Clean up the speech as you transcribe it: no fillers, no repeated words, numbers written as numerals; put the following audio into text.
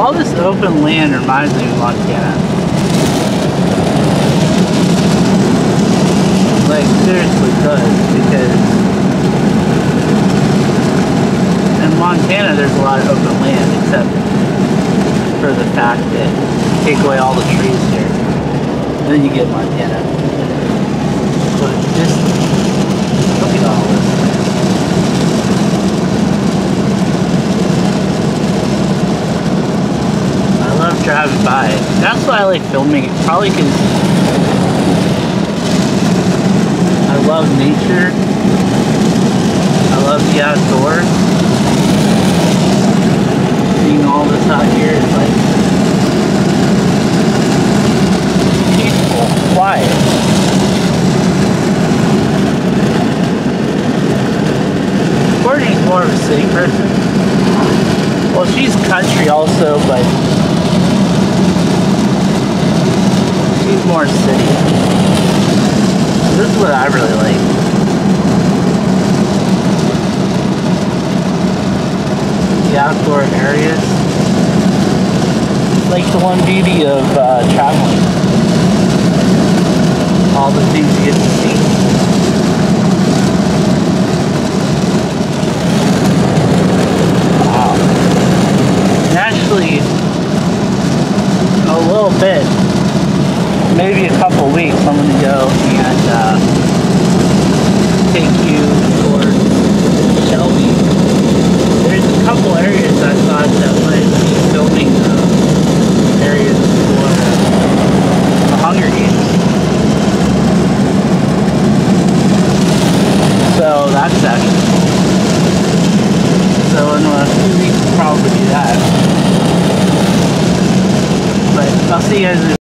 All this open land reminds me of Montana. Like, seriously does, because in Montana there's a lot of open land, except for the fact that you take away all the trees here, then you get Montana. But just look at all this. I love driving by it. That's why I like filming it, probably because I love nature. I love the outdoors. Seeing all this out here is like peaceful, quiet. Courtney's more of a city person. Well, she's country also, but she's more city. This is what I really like. The outdoor areas. Like the one beauty of traveling. All the things you get to see. Wow. And actually, a little bit, maybe a couple weeks, I'm going to go and take you towards Shelby. There's a couple areas I thought that might be filming areas for the Hunger Games. So that's actually cool. So in a few weeks we'll probably do that. But I'll see you guys in